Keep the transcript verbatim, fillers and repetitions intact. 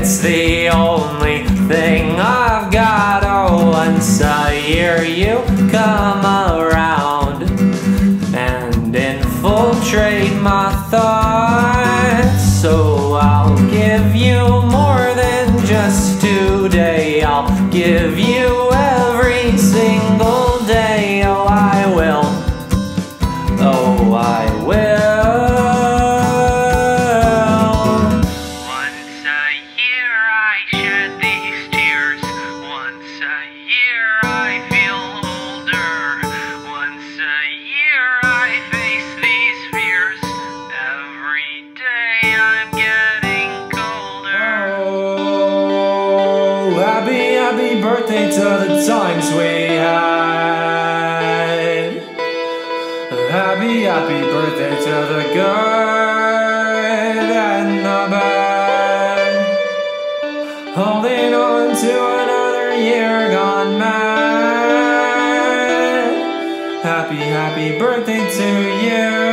it's the only thing I've got. Oh, once a year you come around and infiltrate my thoughts. So I'll give you more than just today. I'll give you every single day. Oh, I will. Oh, I will. Once a year I shed these tears. Once a year I feel older. Once a year I face these fears. Every day I'm getting colder. Oh, happy, happy birthday to the times we had. Happy, happy birthday to the good and the bad. Holding on to another year gone mad. Happy, happy birthday to you.